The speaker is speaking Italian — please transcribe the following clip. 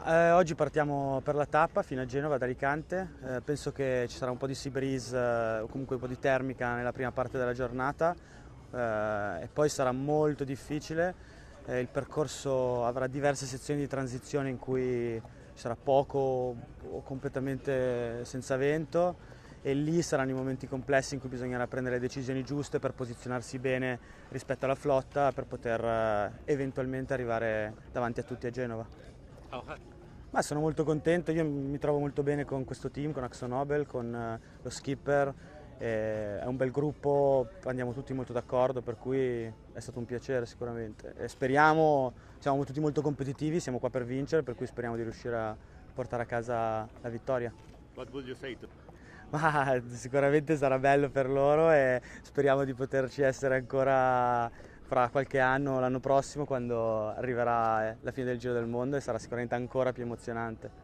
Oggi partiamo per la tappa fino a Genova da Alicante. Penso che ci sarà un po' di sea breeze, o comunque un po' di termica nella prima parte della giornata, e poi sarà molto difficile. Il percorso avrà diverse sezioni di transizione in cui ci sarà poco o completamente senza vento, e lì saranno i momenti complessi in cui bisognerà prendere le decisioni giuste per posizionarsi bene rispetto alla flotta per poter eventualmente arrivare davanti a tutti a Genova. Ma sono molto contento, io mi trovo molto bene con questo team, con AkzoNobel, con lo skipper, è un bel gruppo, andiamo tutti molto d'accordo, per cui è stato un piacere sicuramente. E speriamo, siamo tutti molto competitivi, siamo qua per vincere, per cui speriamo di riuscire a portare a casa la vittoria. What would you say to Ma sicuramente sarà bello per loro e speriamo di poterci essere ancora fra qualche anno, l'anno prossimo, quando arriverà la fine del Giro del Mondo, e sarà sicuramente ancora più emozionante.